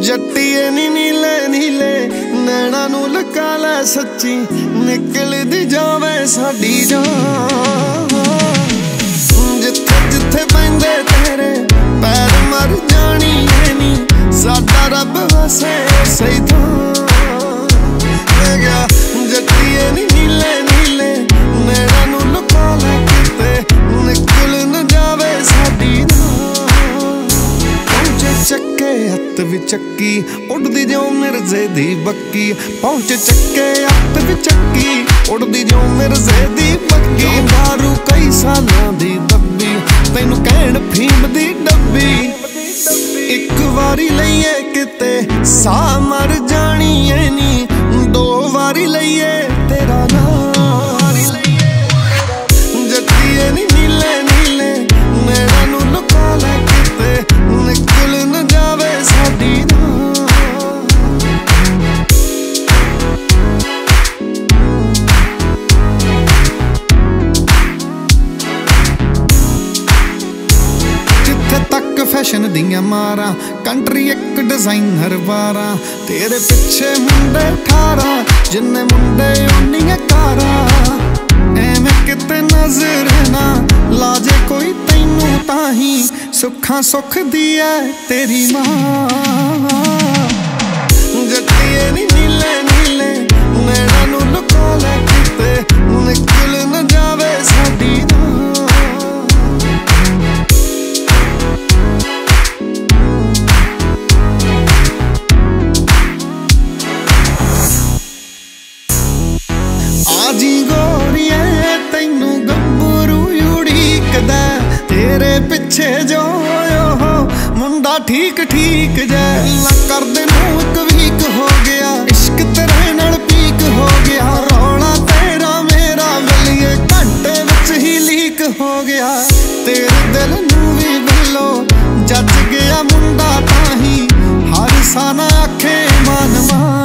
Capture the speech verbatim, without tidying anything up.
जट्टीए नी नीले नीले नैना नू लका लै सच्ची निकलदी जावे साडी जान। जिथे जिथे पैंदे तेरे पैर मर जानी है नी साडा रब वसे सही था गया। जट्टीए नी नीले नीले नैना नू लका लै किते निकल न जावे साडी चक्के हत्थ भी चक्की उड़दी जो मिर्जे दी बक्की। पहुंचे चक्के हत्थ भी चक्की उड़दी जो मिर्जे दी बक्की। दारू कई सालां दी दब्बी तैनू कहण फीम दी डब्बी। एक वारी लईए किते सा मर जानी है नी दो वारी लईए तेरा नाम। जट्टीए नी नीले नीले नैना नू लुका लै किते निकल न जावे साडी जिथे तक फैशन दियां मारा कंट्री एक डिजाइनर बारा। तेरे पिछे मुंडे ठारा जिन्ने मुंडे उन्नियां कारा। एवें किते नजर ना लाजे कोई तैनू ताही सुखा सुख दिया तेरी मां। जट्टीए नी नीले नीले नैना नू लुका लै किते निकल न जावे साडी आजी गोरिए तैनू गब्बरू उड़ीकदा तेरे पिछे जो हो मुंडा ठीक ठीक जै। कर दे एक वीक हो गया इश्क तेरे नाल पीक हो गया। रौला तेरा मेरा गलिए घंटे विच ही लीक हो गया। तेरे दिल नू भी बिलो जज गया मुंडा ताही हर साना आखे मान मान।